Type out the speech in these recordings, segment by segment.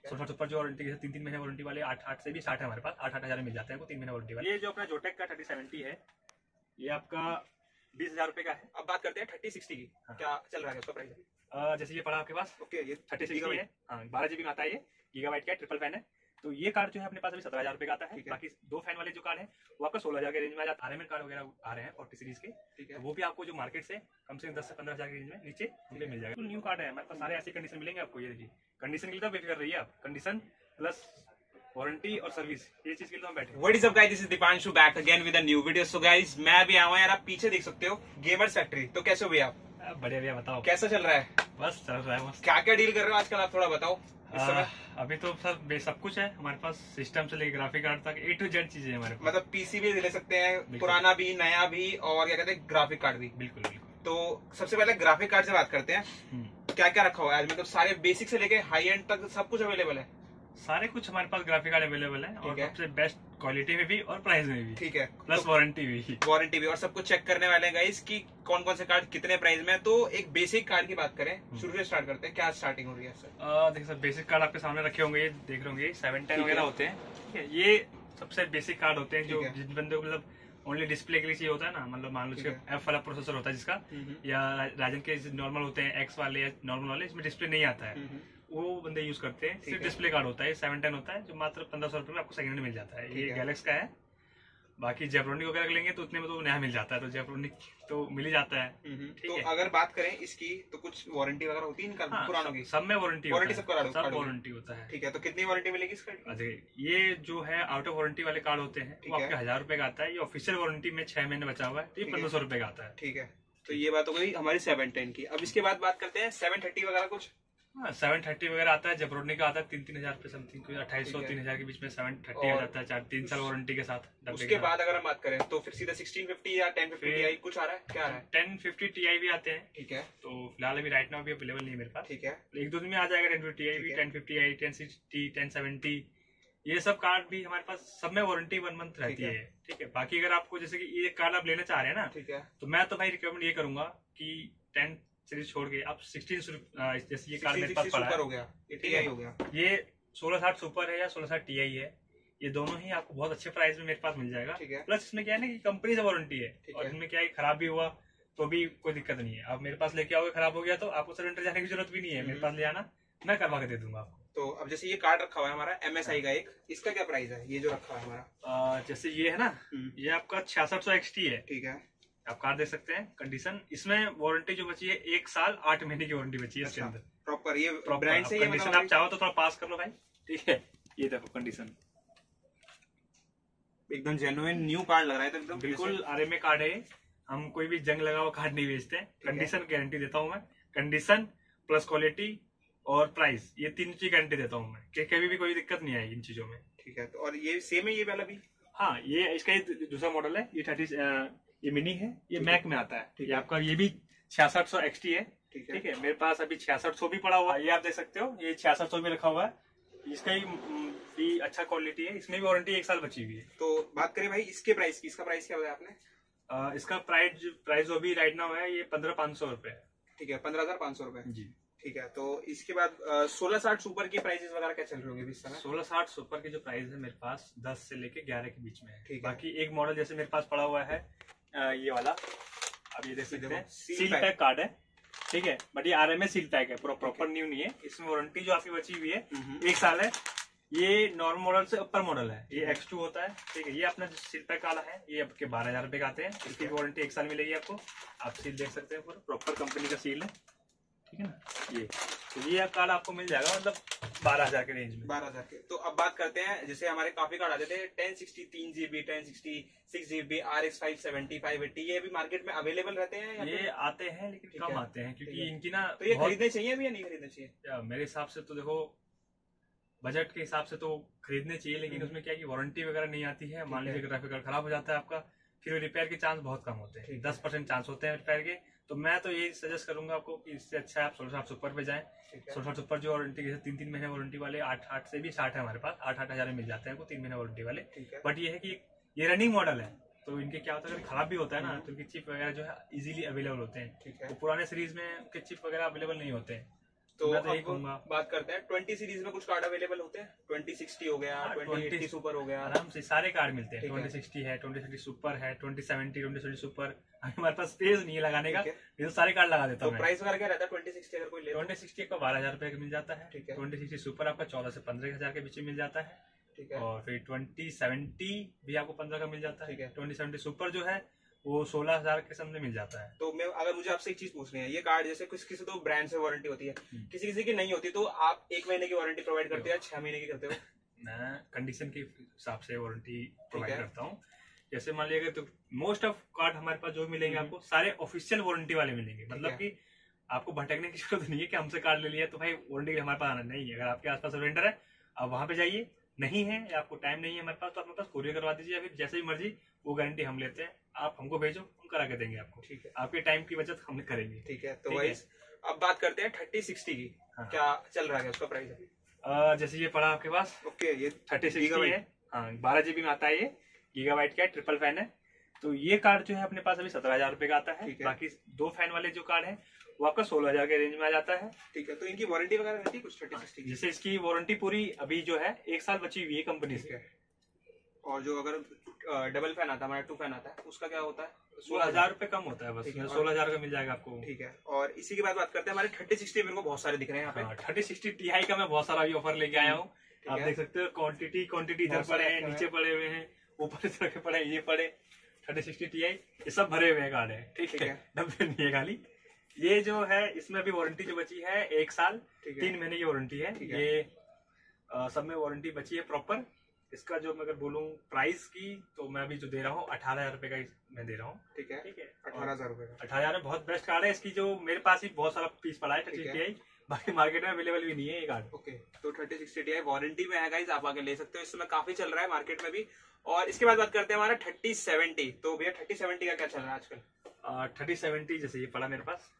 16 super जो warranty के 3 महीने वारंटी वाले 8 से भी स्टार्ट है हमारे पास, 8 हजार में मिल जाते हैं 3 महीने वारंटी वाले। ये जो अपना जोटेक का 3070 है, ये आपका 20,000 रुपए का है। अब बात करते हैं 3060 की। हाँ। क्या चल रहा है उसका प्राइस? जैसे ये पड़ा आपके पास, ओके, ये 3060 है, हाँ 12 GB में आता है, ये गीगाबाइट का ट्रिपल फैन है। तो ये कार्ड जो है अपने पास अभी 17,000 रुपए का आता है। बाकी 2 फैन वाले जो कार्ड है वो आपका 16,000 के रेंज में आ जाता है। RML कार्ड वगैरह आ रहे हैं 40 सीरीज के, ठीक है। तो वो भी आपको जो मार्केट से कम से कम 10 से 15,000 के रेंज में नीचे पे मिल जाएगा। तो न्यू कार्ड है हमारे पास, सारे ऐसे कंडीशन मिलेंगे आपको। ये देखिए कंडीशन के लिए तो बेफिक्र रहिए आप, कंडीशन प्लस वारंटी और सर्विस, ये चीज के लिए हम बैठे। What is up guys, this is Dipanshu back again with a new video. So guys, मैं अभी आया हूँ यार, आप पीछे देख सकते हो गेमर्स फैक्ट्री। तो कैसे हो भैया आप? बढ़िया भैया, बताओ कैसा चल रहा है? बस चल रहा है मस्त। क्या क्या डील कर रहे हो आजकल, आप थोड़ा बताओ इस समय। अभी तो सर सब कुछ है हमारे पास, सिस्टम से लेकर ग्राफिक कार्ड तक A to Z चीजें हमारे पास। मतलब पीसी भी ले सकते हैं, पुराना भी नया भी, और क्या कहते हैं ग्राफिक कार्ड भी। बिल्कुल बिल्कुल। तो सबसे पहले ग्राफिक कार्ड से बात करते हैं। क्या क्या रखा हुआ है आज? मतलब सारे बेसिक से लेके हाई एंड तक सब कुछ अवेलेबल है। सारे कुछ हमारे पास ग्राफिक कार्ड अवेलेबल है, और सबसे बेस्ट क्वालिटी में भी और प्राइस में भी, ठीक है, प्लस वारंटी भी। वारंटी भी, और सब कुछ चेक करने वाले हैं गाइस कि कौन कौन से कार्ड कितने प्राइस में है। तो एक बेसिक कार्ड की बात करें, शुरू से स्टार्ट करते हैं। क्या स्टार्टिंग हो रही है सर? देखिए सर, बेसिक कार्ड आपके सामने रखे होंगे, ये देख रहे होंगे 710 वगैरह होते हैं, ठीक है। ये सबसे बेसिक कार्ड होते हैं जो जिन बंदे को मतलब ओनली डिस्प्ले के लिए चाहिए होता है ना, मतलब मान लो F वाला प्रोसेसर होता है जिसका, या राजन के नॉर्मल होते हैं X वाले या नॉर्मल वाले, इसमें डिस्प्ले नहीं आता है, वो बंदे यूज करते हैं। सिर्फ डिस्प्ले कार्ड होता है, 710 होता है, जो मात्र 1500 रुपए में आपको सेकंड में मिल जाता है। ये गैलेक्स का है। बाकी जेब्रोनिक वगैरह लेंगे तो उतने में तो नया मिल जाता है, तो जेब्रोनिक तो मिल ही जाता है। तो अगर बात करें इसकी, तो कुछ वारंटी वगैरह होती है इनका? हाँ, पुरानों की सब में वारंटी सब वारंटी होता है। ठीक है, तो कितनी वारंटी मिलेगी इसका? ये जो है आउट ऑफ वारंटी वाले कार्ड होते हैं, वो आपके 1000 रुपए का आता है। ये ऑफिशियल वारंटी में 6 महीने बचा हुआ है, तो ये 1500 रुपए का आता है। ठीक है, तो ये बात हो गई हमारी 710 की। अब इसके बाद बात करते हैं 730 वगैरह कुछ। 730 वगैरह आता है, जेब्रोनिक का आता है 3,000 रुपए समथिंग, 2800-3,000 के बीच में 730 आ जाता है, 3 साल वारंटी के साथ। उसके बाद अगर हम बात करें तो फिर सीधा 1650 या 1050 Ti कुछ आ रहा है? क्या आ रहा है? 1050 Ti भी आते हैं, ठीक है। तो फिलहाल अभी राइट नाउ भी अवेलेबल नहीं है मेरे पास, ठीक है। एक दो दिन में आ जाएगा 1050 Ti भी, 1050 Ti, 1060, 1070, ये सब कार्ड भी हमारे पास, सब में वारंटी 1 मंथ रहती है, ठीक है। बाकी अगर आपको जैसे कि ये कार्ड आप लेना चाह रहे हैं ना, ठीक है, तो मैं तो भाई रिकमेंड ये करूंगा कि 10 सीरीज छोड़ के आप 16, जैसे ये कार्ड मेरे पास पड़ा हो गया, ये हो गया, ये 1660 सुपर है या 1660 Ti है, ये दोनों ही आपको बहुत अच्छे प्राइस में मेरे पास मिल जाएगा। प्लस इसमें क्या है ना कि कंपनी से वारंटी है, और इनमें क्या है खराब भी हुआ तो भी कोई दिक्कत नहीं है। आप मेरे पास लेके आओगे, खराब हो गया तो आपको सरेंडर जाने की जरूरत भी नहीं है, मेरे पास ले आना, मैं करवा के दे दूंगा आपको। तो अब जैसे ये कार्ड रखा हुआ है हमारा MSI का एक, इसका क्या प्राइस है? ये जो रखा हुआ है हमारा, जैसे ये है ना, ये आपका 6600 XT है, ठीक है। आप कार्ड देख सकते हैं कंडीशन, इसमें वारंटी जो बची है 1 साल 8 महीने की वारंटी बची है इसके अंदर। प्रॉपर ये ब्रांड से कंडीशन आप चाहो तो थोड़ा पास कर लो भाई, ठीक है। ये देखो कंडीशन एकदम जेन्युइन न्यू कार्ड लग रहा है, तो एकदम बिल्कुल RMA कार्ड है। हम कोई भी जंग लगा हुआ कार्ड नहीं बेचते, कंडीशन गारंटी देता हूँ मैं। कंडीशन प्लस क्वालिटी और प्राइस, ये 3 चीज गारंटी देता हूँ मैं, कि कभी भी कोई दिक्कत नहीं आएगी इन चीजों में, ठीक है। तो और ये सेम है ये वाला भी? हाँ, ये इसका दूसरा मॉडल है, ये 30, ये मिनी है, ये मैक में आता है, ये आपका ये भी 6600 XT है, ठीक है। मेरे पास अभी 6600 भी पड़ा हुआ है, ये आप देख सकते हो, ये 6600 भी रखा हुआ है। इसका भी अच्छा क्वालिटी है, इसमें भी वारंटी 1 साल बची हुई है। तो बात करें भाई इसके प्राइस की, इसका प्राइस क्या बताया आपने? इसका प्राइस जो भी राइट नाउ है ये 15,500 रुपए है, ठीक है, 15,500 रुपए जी, ठीक है। तो इसके बाद 1660 सुपर के प्राइसेस वगैरह क्या चल रहे होंगे इस समय? 1660 सुपर के जो प्राइस है मेरे पास 10 से लेके 11 के बीच में है, ठीक है। बाकी एक मॉडल जैसे मेरे पास पड़ा हुआ है ये वाला, अब ये देख सकते हैं, सील पैक कार्ड है, ठीक है, बट ये RMA सील पैक है, प्रॉपर न्यू नहीं है। इसमें वारंटी जो आपकी बची हुई है 1 साल है। ये नॉर्मल मॉडल से ऊपर मॉडल है, ये X2 होता है, ठीक है। ये अपना जो सील पैक वाला है ये आपके 12,000 रुपए का आते हैं, इसकी वारंटी 1 साल मिलेगी आपको। आप सील देख सकते हैं, पूरा प्रॉपर कंपनी का सील है, ठीक है ना। ये तो ये कार्ड आपको मिल जाएगा मतलब 12,000 के रेंज में, 12,000 के। तो अब बात करते हैं, जैसे हमारे काफी कार्ड आते थे 1060 3GB, 1060 6GB, RX 570 580, ये भी मार्केट में अवेलेबल रहते हैं? ये आते हैं लेकिन कम आते हैं, क्योंकि इनकी ना, तो ये खरीदने चाहिए भी या नहीं खरीदने चाहिए? मेरे हिसाब से तो देखो, बजट के हिसाब से तो खरीदने चाहिए, लेकिन उसमें क्या है कि वारंटी वगैरह नहीं आती है। मान लीजिए ग्राफिक कार्ड खराब हो जाता है आपका, फिर रिपेयर के चांस बहुत कम होते हैं, 10% चांस होते हैं रिपेयर के। तो मैं तो यही सजेस्ट करूंगा आपको कि इससे अच्छा आप 1660 सुपर पे जाएं। 1660 सुपर जो वारंटी के 3 महीने वारंटी वाले 8 से भी स्टार्ट है हमारे पास, 8 हजार में मिल जाते हैं आपको 3 महीने वारंटी वाले। बट ये है कि ये रनिंग मॉडल है, तो इनके क्या होता है, अगर खराब भी होता है ना, तो इनके चिप वगैरह जो है इजीली अवेलेबल होते हैं, तो पुराने सीरीज में उनके चिप वगैरह अवेलेबल नहीं होते हैं। तो मैं तो यही कहूंगा। बात करते हैं 20 सीरीज में कुछ कार्ड अवेलेबल होते हैं। 2060 हो गया, 2080 सुपर हो गया, आराम से सारे कार्ड मिलते हैं। 2060 है, 2060 सुपर है, 2070, 2070 सुपर। हमारे पास स्पेस नहीं है लगाने का, ये तो सारे कार्ड लगा देता हूँ। तो प्राइस वगैरह क्या रहता है 2060 अगर कोई ले? 2060 का 12,000 रुपए का मिल जाता है। ठीक है। 2060 सुपर आपका 14 से 15,000 के बीच में मिल जाता है। ठीक है। और फिर 2070 भी आपको 15 का मिल जाता है। ठीक है। 2070 सुपर जो है वो 16,000 के समझ मिल जाता है। तो मैं अगर मुझे आपसे एक चीज पूछनी है, ये कार्ड जैसे कुछ किसी तो ब्रांड से वारंटी होती है, किसी किसी की नहीं होती, तो आप 1 महीने की वारंटी प्रोवाइड करते हो या 6 महीने की करते हो? मैं कंडीशन के हिसाब से वारंटी प्रोवाइड करता हूँ। जैसे मान लीजिए तो मोस्ट ऑफ कार्ड हमारे पास जो मिलेंगे आपको सारे ऑफिशियल वारंटी वाले मिलेंगे। मतलब कि आपको भटकने की जरूरत नहीं है कि हमसे कार्ड ले लिया तो भाई वारंटी हमारे पास आना नहीं है। अगर आपके आसपास वेंडर है आप वहां पे जाइए, नहीं है या आपको टाइम नहीं है हमारे पास तो अपने पास कोरियर करवा दीजिए, या फिर जैसे ही मर्जी वो गारंटी हम लेते हैं। आप हमको भेजो, हम करा के देंगे आपको। ठीक है। आपके टाइम की बचत हम करेंगे। ठीक है। तो वही अब बात करते हैं 3060 की। क्या चल रहा है उसका प्राइस? जैसे ये पड़ा आपके पास, ओके, ये 3060 है। हाँ, 12 GB में आता है, ये गीगाबाइट का ट्रिपल फैन है। तो ये कार्ड जो है अपने पास अभी 17,000 रुपए का आता है। बाकी 2 फैन वाले जो कार्ड है वो आपका 16,000 के रेंज में आ जाता है। ठीक है। तो इनकी वारंटी वगैरह रहती है कुछ 3060 की? जैसे इसकी वारंटी पूरी अभी जो है 1 साल बची हुई है कंपनी से। और जो अगर डबल फैन आता है, हमारा 2 फैन आता है, उसका क्या होता है? 16,000 रुपए कम होता है बस, 16,000 का मिल जाएगा आपको। ठीक है। और इसी के बाद बात करते हैं हमारे 3060। मेरे को बहुत सारे दिख रहे हैं यहाँ पे। 3060 Ti का मैं बहुत सारा ऑफर लेके आया हूँ। आप देख सकते हो क्वांटिटी इधर पड़े हैं, नीचे पड़े हुए हैं, ऊपर इस तरह के पड़े हैं, ये पड़े 3060 Ti, ये सब भरे हुए कार्ड है। ठीक है, डब्बे नहीं है खाली। ये जो है इसमें अभी वारंटी जो बची है 1 साल 3 महीने की वारंटी है। ये सब में वारंटी बची है प्रॉपर। इसका जो मैं अगर बोलूँ प्राइस की तो मैं अभी जो दे रहा हूँ 18,000 रुपए का मैं दे रहा हूँ। ठीक है। 18,000 रुपए का 18,000 में बहुत बेस्ट कार्ड है। इसकी जो मेरे पास ही बहुत सारा पीस पड़ा है 3060 Ti, बाकी मार्केट में अवेलेबल भी नहीं है ये कार्ड। ओके। तो 3060 Ti वारंटी में है गाइस, आप आके ले सकते हो। इस समय काफी चल रहा है मार्केट में भी। और इसके बाद बात करते हैं हमारा 3070। तो भैया 3070 का क्या चल रहा है आजकल? 3070 जैसे ये पड़ा मेरे पास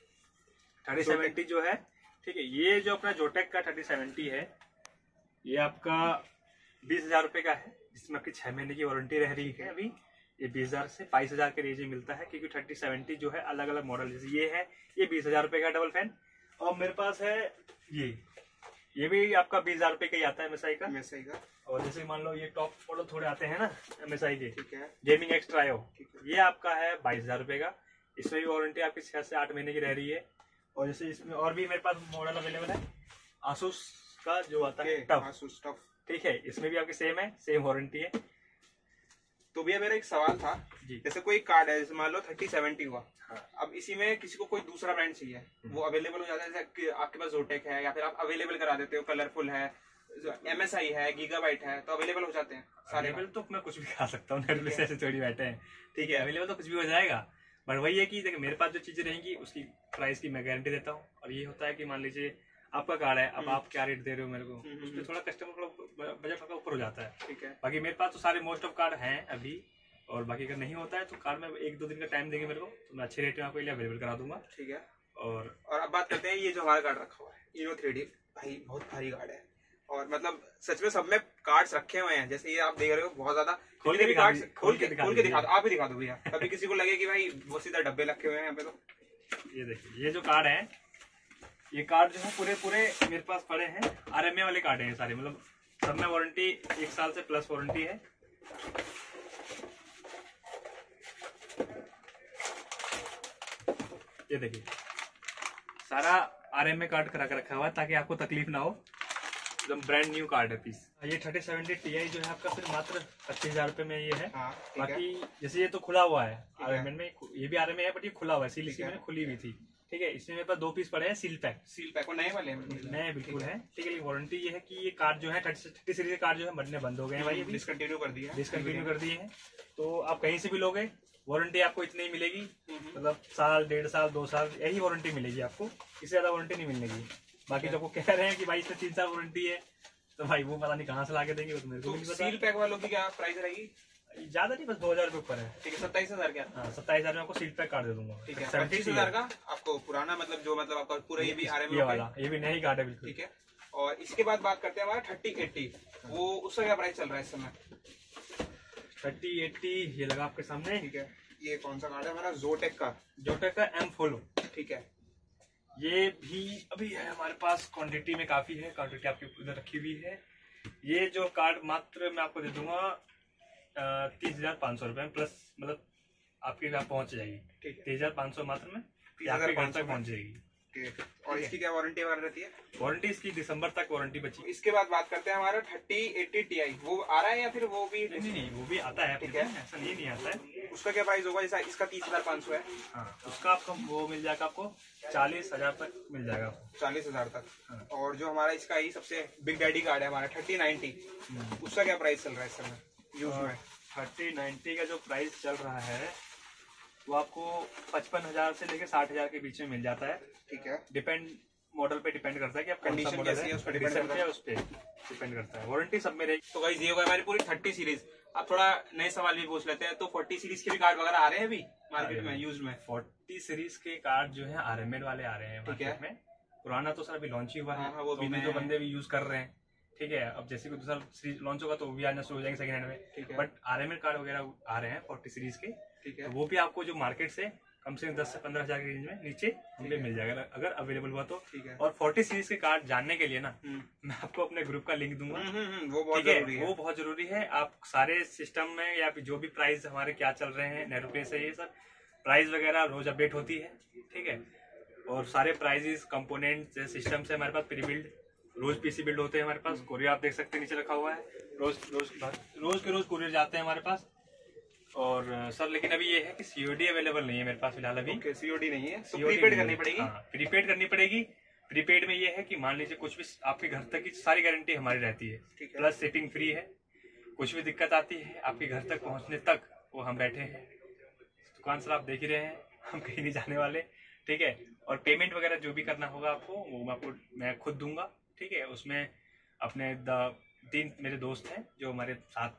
3070 जो है, ठीक है, ये जो अपना जोटेक का 3070 है ये आपका 20,000 रुपए का है, जिसमें आपकी 6 महीने की वारंटी रह रही है। अभी ये 20,000 से 22,000 के रेंज में मिलता है, क्योंकि 3070 जो है अलग अलग मॉडल, जैसे ये है ये 20,000 रुपए का डबल फैन। और मेरे पास है ये भी आपका 20,000 रुपए का ही आता है MSI का। और जैसे मान लो ये टॉप मॉडल थोड़े आते हैं ना MSI के, ठीक है, गेमिंग एक्स्ट्रा ये आपका है 22,000 रुपए का। इसमें भी वारंटी आपकी 6 से 8 महीने की रह रही है। और जैसे इसमें और भी मेरे पास मॉडल अवेलेबल है, आसूस का जो आता है टफ, ठीक है, इसमें भी आपकी सेम वारंटी है। तो भैया मेरा एक सवाल था, जैसे कोई कार्ड है, जैसे मान लो 3070 हुआ, अब इसी में किसी को कोई दूसरा ब्रांड चाहिए, वो अवेलेबल हो जाता है? जैसे आपके पास जोटेक है या फिर आप अवेलेबल करा देते हो, कलरफुल है, MSI है, गीगाबाइट है, तो अवेलेबल हो जाते हैं सारे? अवेलेबल तो मैं कुछ भी खा सकता हूँ, घर में ऐसे थोड़ी बैठे हैं। ठीक है, अवेलेबल तो कुछ भी हो जाएगा, बट वही है कि देखिए मेरे पास जो चीजें रहेंगी उसकी प्राइस की मैं गारंटी देता हूँ। और ये होता है कि मान लीजिए आपका कार्ड है, अब आप क्या रेट दे रहे हो मेरे को, उस पर थोड़ा कस्टमर बजट का ऊपर हो जाता है। ठीक है, बाकी मेरे पास तो सारे मोस्ट ऑफ कार्ड हैं अभी। और बाकी अगर नहीं होता है तो कार्ड में 1-2 दिन का टाइम देंगे मेरे को, तो मैं अच्छे रेट में आपको अवेलेबल करा दूंगा। ठीक है। और अब बात करते हैं ये जो हमारा कार्ड रखा हुआ है इनो 3D, भाई बहुत भारी कार्ड है। और मतलब सच में सब में कार्ड्स रखे हुए हैं, जैसे ये आप देख रहे हो बहुत ज्यादा। खोल के दिखा दो, आप ही दिखा दो भैया, कभी किसी को लगे कि भाई वो सीधा डब्बे रखे हुए हैं यहाँ पे। तो ये देखिए ये जो कार्ड है, ये कार्ड जो है पूरे मेरे पास पड़े हैं, RMA वाले कार्ड हैं सारे, मतलब सब में वारंटी 1 साल से प्लस वारंटी है। ये देखिए सारा RMA कार्ड करा के रखा हुआ है ताकि आपको तकलीफ ना हो, एकदम ब्रांड न्यू कार्ड है पीस। ये 3070 Ti जो है आपका सिर्फ मात्र 25,000 रुपए में ये है। बाकी जैसे ये तो खुला हुआ है RMA में, ये भी RMA है बट ये खुला हुआ है, सील इसकी मैंने खुली हुई थी। ठीक है, इसमें मेरे पास 2 पीस पड़े हैं सील पैक वो नए वाले नए बिल्कुल है। ठीक है, वारंटी ये है कि ये कार्ड जो है 30 सीरीज के कार्ड जो है बनने बंद हो गए हैं भाई, डिसकंटिन्यू कर दिए हैं। तो आप कहीं से भी लोगे वारंटी आपको इतनी ही मिलेगी, मतलब साल 1.5 साल 2 साल यही वारंटी मिलेगी आपको, इससे ज्यादा वारंटी नहीं मिलेगी। बाकी जो कह रहे हैं कि भाई इसमें 3 साल वारंटी है, तो भाई वो पता नहीं कहाँ से लाके देंगे, वो तो मेरे को नहीं पता। सील पैक वालों की क्या प्राइस रहेगी? ज्यादा नहीं, बस 2,000 रुपए ऊपर है। ठीक है, 27,000 क्या? हाँ, 27,000 में आपको सील पैक कार्ड दे दूंगा। ठीक है, 25,000 का आपको पुराना, मतलब जो मतलब आपका पूरा ये भी RMA वाला, ये भी नई कार्ड है बिल्कुल। ठीक है। और इसके बाद बात करते हैं हमारा 3080, वो उसका क्या प्राइस चल रहा है इस समय? 3080 ये लगा आपके सामने। ठीक है, ये कौन सा कार्ड है हमारा? जोटेक का M Follow। ठीक है, ये भी अभी है हमारे पास, क्वांटिटी में काफी है, क्वांटिटी आपकी उधर रखी हुई है। ये जो कार्ड मात्र मैं आपको दे दूंगा 30,500 रुपए में, प्लस मतलब आपके यहाँ पहुंच जाएगी। 30,500 मात्र में आपके घर तक पहुंच जाएगी। और इसकी क्या वारंटी वगैरह रहती है? वारंटी इसकी दिसंबर तक वारंटी बची। इसके बाद बात करते हैं हमारा 3080 Ti, वो आ रहा है या फिर वो भी? नहीं, वो भी आता है, ठीक है, ऐसा नहीं आता है। उसका क्या प्राइस होगा? इसका 30,500 है। हाँ, उसका आपको वो मिल जाएगा, आपको 40,000 तक मिल जाएगा। 40,000 तक। हाँ। और जो हमारा इसका ही सबसे बिग डैडी कार्ड है हमारा 3090, उसका क्या प्राइस चल रहा है इस समय यूज में? 3090 का जो प्राइस चल रहा है वो आपको 55,000 से लेकर 60,000 के बीच में मिल जाता है। ठीक है, डिपेंड मॉडल पे डिपेंड करता है कि आप कंडीशन कैसी है उस पर डिपेंड करता है। वारंटी सब में रहेगी। तो गाइस ये होगा हमारी पूरी 30 सीरीज। अब थोड़ा नए सवाल भी पूछ लेते हैं। तो 40 सीरीज के भी कार्ड वगैरह आ रहे हैं अभी मार्केट में यूज में? 40 सीरीज के कार्ड जो है RML वाले आ रहे हैं मार्केट में। पुराना तो सर अभी लॉन्च ही हुआ है। वो भी जो बंदे भी यूज कर रहे हैं, ठीक है। अब जैसे कोई दूसरा सीरीज लॉन्च होगा तो वो भी आना शुरू हो जाएंगे सेकंड हैंड में। बट RML कार्ड वगैरह आ रहे हैं 40 सीरीज के। ठीक है, तो वो भी आपको जो मार्केट से कम से कम 10 से 15,000 के रेंज में नीचे हमें मिल जाएगा अगर अवेलेबल हुआ तो। और 40 सीरीज के कार्ड जानने के लिए ना मैं आपको अपने ग्रुप का लिंक दूंगा। वो बहुत जरूरी है। वो बहुत जरूरी है। आप सारे सिस्टम में या जो भी प्राइस हमारे क्या चल रहे हैं नेरोप्लेस है, ये सब प्राइस वगैरह रोज अपडेट होती है, ठीक है। और सारे प्राइजेस कंपोनेंट सिस्टम से हमारे पास प्री बिल्ड रोज पीसी बिल्ड होते हैं हमारे पास। कोरियर आप देख सकते हैं नीचे रखा हुआ है, रोज के रोज कोरियर जाते हैं हमारे पास। और सर लेकिन अभी ये है कि COD अवेलेबल नहीं है मेरे पास फिलहाल अभी। COD नहीं है, तो प्रीपेड करनी पड़ेगी। प्रीपेड करनी पड़ेगी। प्रीपेड में ये है कि मान लीजिए कुछ भी आपके घर तक की सारी गारंटी हमारी रहती है, प्लस शिपिंग फ्री है। कुछ भी दिक्कत आती है आपके घर तक पहुंचने तक वो हम बैठे हैं। दुकान सर आप देख ही रहे हैं, हम कहीं नहीं जाने वाले, ठीक है। और पेमेंट वगैरह जो भी करना होगा आपको वो मैं खुद दूंगा, ठीक है। उसमें अपने 3 मेरे दोस्त हैं जो हमारे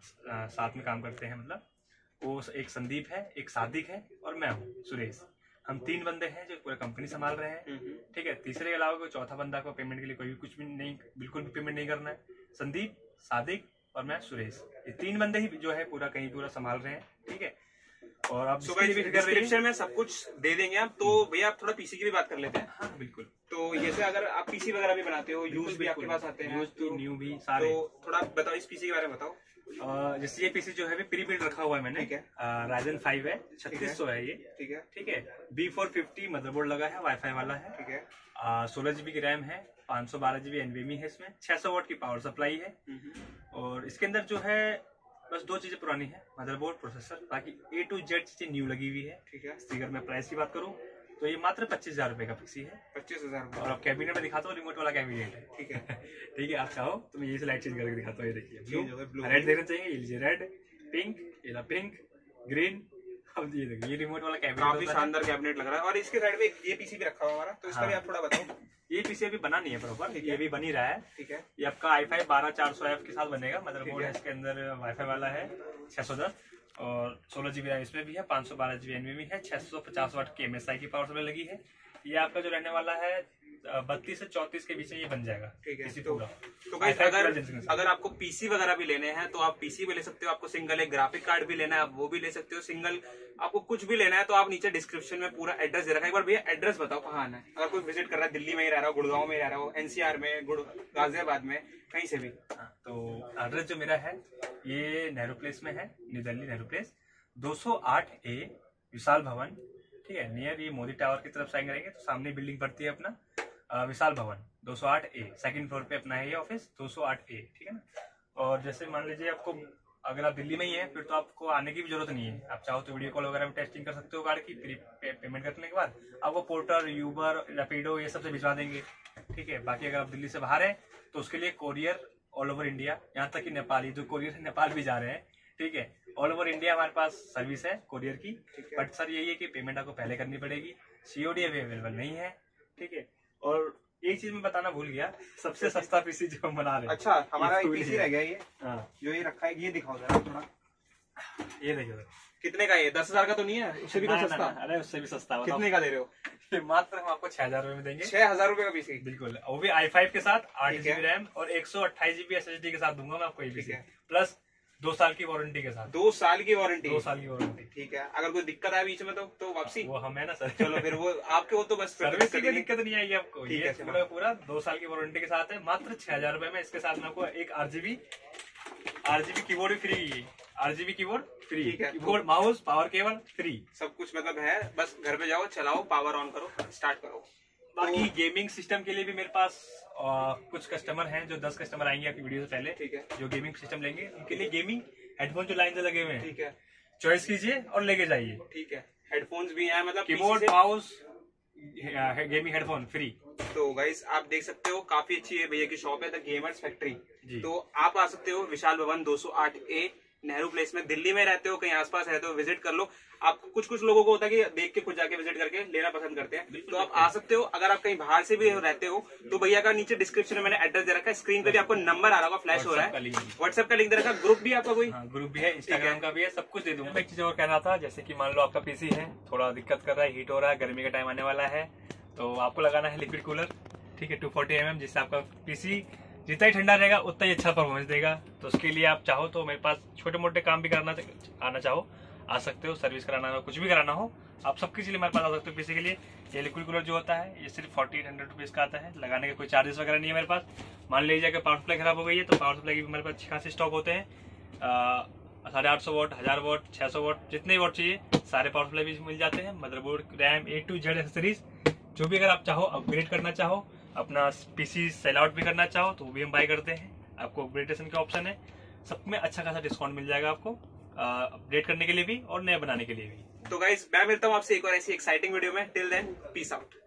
साथ में काम करते हैं, मतलब वो एक संदीप है, एक सादिक है और मैं हूँ सुरेश। हम 3 बंदे हैं जो पूरा कंपनी संभाल रहे हैं, ठीक है। तीसरे के अलावा कोई चौथा बंदा को पेमेंट के लिए कोई भी कुछ भी नहीं, बिल्कुल भी पेमेंट नहीं करना है। संदीप, सादिक और मैं सुरेश, ये 3 बंदे ही जो है पूरा संभाल रहे हैं, ठीक है। और आप डिस्क्रिप्शन में सब कुछ दे देंगे आप। तो भैया आप थोड़ा पीसी की भी बात कर लेते हैं। हाँ बिल्कुल। तो जैसे अगर आप पीसी वगैरह भी बनाते हो, यूज भी आपके पास आते हैं, यूज तो न्यू भी सारे, तो थोड़ा बताओ इस पीसी के बारे में बताओ। जैसे ये पीसी जो है प्री बिल्ड रखा हुआ है मैंने, ठीक है। Ryzen 5 है, 3600 है ये, ठीक है। B450 मदरबोर्ड लगा है, वाईफाई वाला है, ठीक है। 16 GB की रैम है, 512 GB NVMe है इसमें, 600 वाट की पावर सप्लाई है। और इसके अंदर जो है बस 2 चीजें पुरानी है, मदरबोर्ड, प्रोसेसर, बाकी A to Z चीजें न्यू लगी हुई है, ठीक है। अगर मैं प्राइस की बात करूँ तो ये मात्र 25,000 रुपए का पीसी है। 25,000। और आप कैबिनेट में दिखाता हूँ, रिमोट वाला कैबिनेट है, ठीक है। ठीक है, आप चाहो तो मैं ये से लाइट चेंज करके दिखाता हूँ। ये देखिए रेड देखना चाहिए, ये लीजिए रेड, पिंक, ये पिंक, ग्रीन। अब ये देखिए ये रिमोट वाला कैबिनेट, काफी शानदार कैबिनेट लग रहा है। और इसके साइड में ये पीसी भी रखा हुआ हमारा, तो इसका भी आप थोड़ा बताओ। ये पीसी अभी बना नहीं है प्रॉपर, ये भी बन ही रहा है, ठीक है। ये आपका i5 12400F के साथ बनेगा। मदरबोर्ड है इसके अंदर, वाईफाई वाला है, 610 और 16 GB रैम इसमें भी है, 512 GB NVMe है, 650 वाट की MSI की पावर सप्लाई लगी है। ये आपका जो रहने वाला है 32 से 34 के बीच में ये बन जाएगा, ठीक है। तो गाइस अगर आपको पीसी वगैरह भी लेने हैं तो आप पीसी भी ले सकते हो। आपको सिंगल एक ग्राफिक कार्ड भी लेना है आप वो भी ले सकते हो। सिंगल आपको कुछ भी लेना है तो आप नीचे डिस्क्रिप्शन में पूरा एड्रेस दे रखा है। एक बार भैया एड्रेस बताओ कहाँ आना है, अगर कोई विजिट कर रहा है, दिल्ली में ही रह रहा हो, गुड़गांव में रह रहा हो, NCR में, गाजियाबाद में, कहीं से भी। तो एड्रेस जो मेरा है ये नेहरू प्लेस में है, new Delhi Nehru place, 208A Vishal Bhavan, ठीक है। नियर ये मोदी टावर की तरफ साइन करेंगे तो सामने बिल्डिंग पड़ती है अपना विशाल भवन, 208A, सेकंड फ्लोर पे अपना है ये ऑफिस, 208A, ठीक है ना। और जैसे मान लीजिए आपको अगर आप दिल्ली में ही है फिर तो आपको आने की भी जरूरत नहीं है। आप चाहो तो वीडियो कॉल वगैरह में टेस्टिंग कर सकते हो कार्ड की, पेमेंट करने के बाद आपको पोर्टर, यूबर, रैपिडो ये सब से भिजवा देंगे, ठीक है। बाकी अगर आप दिल्ली से बाहर है तो उसके लिए कोरियर ऑल ओवर इंडिया, यहाँ तक कि नेपाली जो कोरियर है नेपाल भी जा रहे हैं, ठीक है। ऑल ओवर इंडिया हमारे पास सर्विस है कोरियर की, बट सर यही है कि पेमेंट आपको पहले करनी पड़ेगी, COD अवेलेबल नहीं है, ठीक है। और एक चीज मैं बताना भूल गया, सबसे सस्ता पीसी जो हम बना रहे हैं, अच्छा हमारा पीसी रह गया ये, जो ये रखा है, ये दिखाओ जरा थोड़ा। ये देखो कितने का, ये 10,000 का तो नहीं है? उससे भी तो सस्ता। अरे उससे भी सस्ता। कितने का दे रहे हो? मात्र हम आपको 6,000 रुपए में देंगे। 6,000 रुपए का पीसी? बिल्कुल, वो भी i5 के साथ 8 GB रैम और 128 GB SSD के साथ दूंगा मैं आपको ये पीसी, प्लस 2 साल की वारंटी के साथ। 2 साल की वारंटी। 2 साल की वारंटी। ठीक है, अगर कोई दिक्कत आए बीच में तो वापसी वो हम है ना सर। चलो फिर वो आपके, वो तो बस सर्विस की दिक्कत नहीं आएगी आपको। ठीक ये है, पूरा 2 साल की वारंटी के साथ है, मात्र 6000 रुपए में। इसके साथ में आपको एक RGB कीबोर्ड भी free, RGB keyboard free, keyboard, mouse, power cable free, सब कुछ मतलब है। बस घर पे जाओ, चलाओ, पावर ऑन करो, स्टार्ट करो। बाकी गेमिंग सिस्टम के लिए भी मेरे पास कुछ कस्टमर हैं, जो 10 कस्टमर आएंगे आपकी वीडियो से पहले। ठीक है, जो गेमिंग सिस्टम लेंगे उनके लिए गेमिंग हेडफोन जो लाइन से लगे हुए हैं, ठीक है, चॉइस कीजिए और लेके जाइए। ठीक है, हेडफोन्स भी हैं, मतलब keyboard, mouse, gaming headphone free. तो गाइस आप देख सकते हो, काफी अच्छी है भैया की शॉप है, द गेमर्स फैक्ट्री। तो आप आ सकते हो विशाल भवन 208A नेहरू प्लेस में। दिल्ली में रहते हो, कहीं आसपास रहते हो, विजिट कर लो। आपको कुछ लोगों को होता है कि देख के खुद जाके विजिट करके लेना पसंद करते हैं, तो आप आ सकते हो। अगर आप कहीं बाहर से भी रहते हो तो भैया का नीचे डिस्क्रिप्शन में मैंने एड्रेस दे रखा है, स्क्रीन पे भी आपको नंबर आ रहा होगा, फ्लैश हो रहा है, व्हाट्सएप का लिंक दे रखा है। ग्रुप भी आपका कोई? ग्रुप भी है, इंस्टाग्राम का भी है, सब कुछ दे दूंगा। एक चीज और कहना था, जैसे कि मान लो आपका पीसी है, थोड़ा दिक्कत कर रहा है, हीट हो रहा है, गर्मी का टाइम आने वाला है, तो आपको लगाना है लिक्विड कूलर, ठीक है, 240 mm, जिससे आपका पीसी जितना ही ठंडा रहेगा उतना ही अच्छा परफॉर्मेंस देगा। तो उसके लिए आप चाहो तो मेरे पास छोटे मोटे काम भी करना आना चाहो आ सकते हो, सर्विस कराना हो, कुछ भी कराना हो, आप सबके लिए मेरे पास आ सकते हो पीसी के लिए। ये लिक्विड कूलर जो होता है ये सिर्फ 4800 रुपीज़ का आता है, लगाने के कोई चार्जेस वगैरह नहीं है मेरे पास। मान लीजिए कि पावर सप्लाई खराब हो गई है तो पावर सप्लाई की भी मेरे पास अच्छी खासी स्टॉक होते हैं, 850 वॉट, 1000 वॉट, 600 वॉट, जितने वॉट चाहिए सारे पावर सप्लाई भी मिल जाते हैं। Motherboard, RAM, A to Z accessories, जो भी अगर आप चाहो, अपग्रेड करना चाहो, अपना पीसी सेल आउट भी करना चाहो तो वो भी हम बाय करते हैं। आपको अपग्रेडेशन का ऑप्शन है, सब में अच्छा खासा डिस्काउंट मिल जाएगा आपको, अपडेट करने के लिए भी और नया बनाने के लिए भी। तो गाइस मैं मिलता हूँ आपसे एक और ऐसी एक्साइटिंग वीडियो में। Till then peace out.